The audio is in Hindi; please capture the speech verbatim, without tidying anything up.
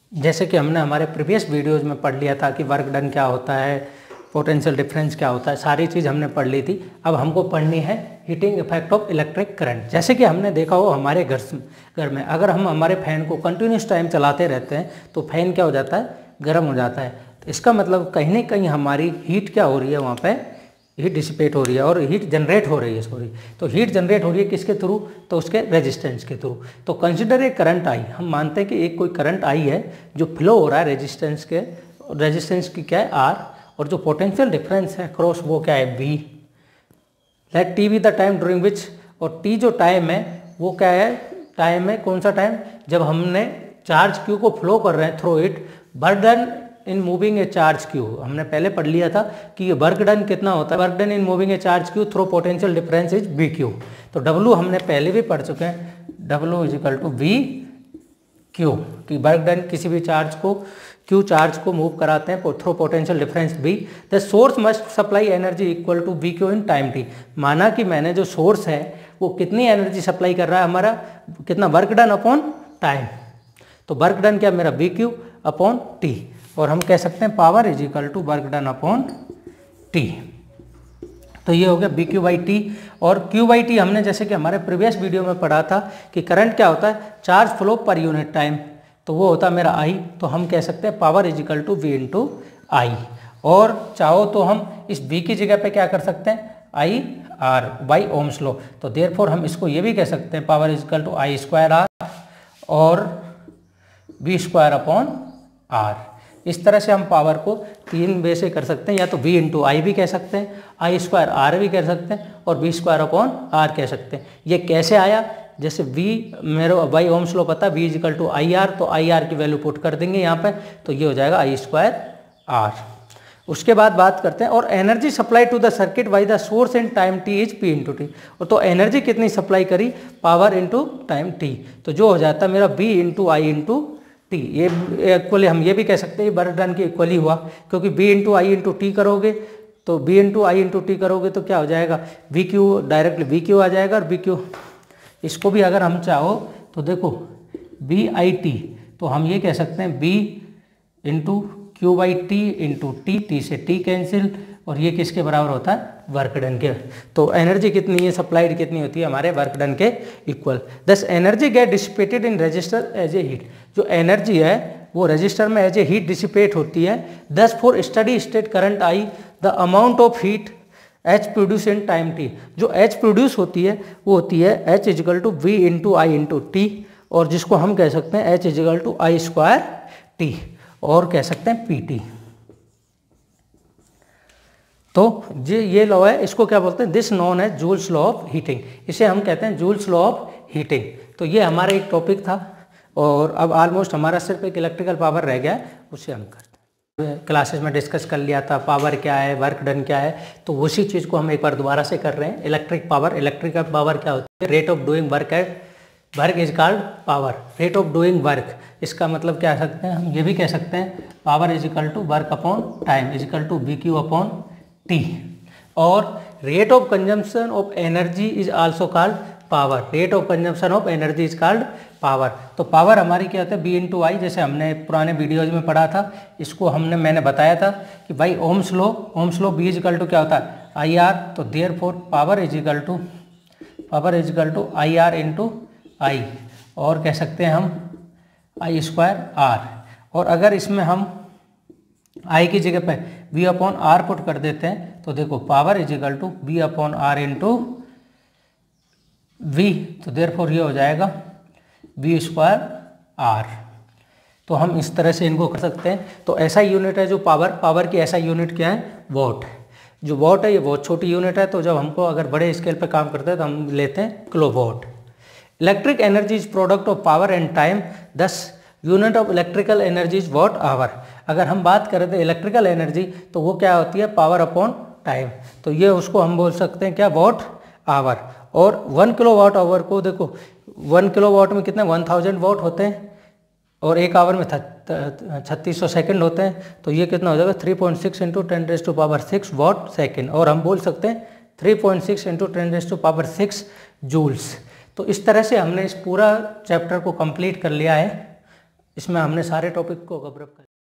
जैसे कि हमने हमारे प्रीवियस वीडियोज़ में पढ़ लिया था कि वर्क डन क्या होता है, पोटेंशियल डिफरेंस क्या होता है, सारी चीज़ हमने पढ़ ली थी। अब हमको पढ़नी है heating effect of electric current. जैसे कि हमने देखा हो हमारे घर घर में अगर हम हमारे फ़ैन को कंटिन्यूस टाइम चलाते रहते हैं तो फैन क्या हो जाता है, गर्म हो जाता है। तो इसका मतलब कहीं ना कहीं हमारी हीट क्या हो रही है, वहाँ पे हीट डिसिपेट हो रही है और हीट जनरेट हो रही है सॉरी तो हीट जनरेट हो रही है किसके थ्रू, तो उसके रेजिस्टेंस के थ्रू। तो कंसिडर ए करंट आई, हम मानते हैं कि एक कोई करंट आई है जो फ्लो हो रहा है रेजिस्टेंस के, रेजिस्टेंस की क्या है आर, और जो पोटेंशियल डिफरेंस है क्रॉस वो क्या है V. Let T be the time during which, और टी जो टाइम है वो क्या है, टाइम है कौन सा टाइम, जब हमने चार्ज क्यू को फ्लो कर रहे हैं through it, work done in moving a charge Q. हमने पहले पढ़ लिया था कि ये वर्क डन कितना होता है, work done in moving a charge Q through potential difference is V Q. तो डब्लू हमने पहले भी पढ़ चुके हैं, W is equal to V Q, कि वर्क डन किसी भी चार्ज को क्यू चार्ज को मूव कराते हैं through potential difference V. The source must supply energy equal to V Q in time T. माना कि मैंने जो सोर्स है वो कितनी एनर्जी सप्लाई कर रहा है, हमारा कितना वर्क डन अपॉन टाइम। तो वर्क डन क्या मेरा वी क्यू अपॉन टी, और हम कह सकते हैं power is equal to work done upon T. तो ये हो गया बी क्यू बाई टी। और क्यू बाई टी हमने जैसे कि हमारे प्रीवियस वीडियो में पढ़ा था कि करंट क्या होता है, charge flow per unit time, तो वो होता है मेरा आई। तो हम कह सकते हैं power is equal to V into I. और चाहो तो हम इस बी की जगह पे क्या कर सकते हैं, I R by Ohm's law. तो देयरफॉर हम इसको ये भी कह सकते हैं power is equal to I square R और वी स्क्वायर अपॉन आर। इस तरह से हम पावर को तीन वे से कर सकते हैं, या तो v इंटू आई भी कह सकते हैं, आई स्क्वायर आर भी कह सकते हैं, और v स्क्वायर अपॉन आर कह सकते हैं। ये कैसे आया, जैसे v मेरे बाई ओम्स लॉ पता v is equal to I R, तो आई आर की वैल्यू पुट कर देंगे यहाँ पे, तो ये हो जाएगा आई स्क्वायर आर। उसके बाद बात करते हैं, और energy supply to the circuit by the source in time T is P into T. और तो एनर्जी कितनी सप्लाई करी, पावर इंटू टाइम टी, तो जो हो जाता है मेरा v into I into T. ये इक्वली हम ये भी कह सकते हैं वर्क डन की इक्वली हुआ, क्योंकि V into I into T करोगे तो V into I into T करोगे तो क्या हो जाएगा, V Q directly V Q आ जाएगा, और वी क्यू इसको भी अगर हम चाहो तो देखो बी आई टी, तो हम ये कह सकते हैं V into Q by T into T, T से टी कैंसिल, और ये किसके बराबर होता है, वर्क डन के। तो एनर्जी कितनी है सप्लाइड, कितनी होती है हमारे वर्क डन के equal. This energy get dissipated in resistor as a heat. जो एनर्जी है वो रजिस्टर में एज ए हीट डिसिपेट होती है। This for steady state current I the amount of heat H produce in time T. जो एच प्रोड्यूस होती है वो होती है H is equal to V into I into T, और जिसको हम कह सकते हैं H is equal to I square T, और कह सकते हैं पी टी। तो ये ये लॉ है, इसको क्या बोलते हैं, दिस नॉन है जूल्स लॉ ऑफ हीटिंग। इसे हम कहते हैं जूल्स लॉ ऑफ हीटिंग। तो ये हमारा एक टॉपिक था, और अब ऑलमोस्ट हमारा सिर्फ एक इलेक्ट्रिकल पावर रह गया है, उसे हम करते हैं। क्लासेस में डिस्कस कर लिया था पावर क्या है, वर्क डन क्या है, तो उसी चीज़ को हम एक बार दोबारा से कर रहे हैं। इलेक्ट्रिक पावर, इलेक्ट्रिकल पावर क्या होती है, रेट ऑफ डूइंग वर्क है, work is called power, rate of doing work. इसका मतलब क्या सकते हैं, हम ये भी कह सकते हैं power is equal to work upon time is equal to V Q upon T. और rate of consumption of energy is also called power, rate of consumption of energy is called power. तो पावर हमारी क्या होता है, बी इंटू आई, जैसे हमने पुराने वीडियोज में पढ़ा था। इसको हमने मैंने बताया था कि भाई Ohm's law, Ohm's law V is equal to क्या होता है आई आर, तो therefore power is equal to power is equal to I R into I, और कह सकते हैं हम आई स्क्वायर आर। और अगर इसमें हम आई की जगह पे वी अपॉन आर पुट कर देते हैं, तो देखो power is equal to V upon R into V, तो देयरफॉर ये हो जाएगा वी स्क्वायर आर। तो हम इस तरह से इनको कर सकते हैं। तो ऐसा यूनिट है जो पावर, पावर की ऐसा यूनिट क्या है, वॉट। जो वॉट है ये बहुत छोटी यूनिट है, तो जब हमको अगर बड़े स्केल पे काम करते हैं तो हम लेते हैं kilowatt. Electric energy is product of power and time, this unit of electrical energy is watt hour. अगर हम बात करें तो इलेक्ट्रिकल एनर्जी, तो वो क्या होती है, पावर अपॉन टाइम, तो ये उसको हम बोल सकते हैं क्या, वॉट आवर। और वन किलो वाट आवर को देखो, वन किलो वाट में कितने वन थाउजेंड वाट होते हैं, और एक आवर में छत्तीस सौ सेकेंड होते हैं, तो ये कितना हो जाएगा three point six into ten raise to power six watt second. और हम बोल सकते हैं three point six into ten raise to power six joules. तो इस तरह से हमने इस पूरा चैप्टर को कंप्लीट कर लिया है इसमें हमने सारे टॉपिक को कवर अप कर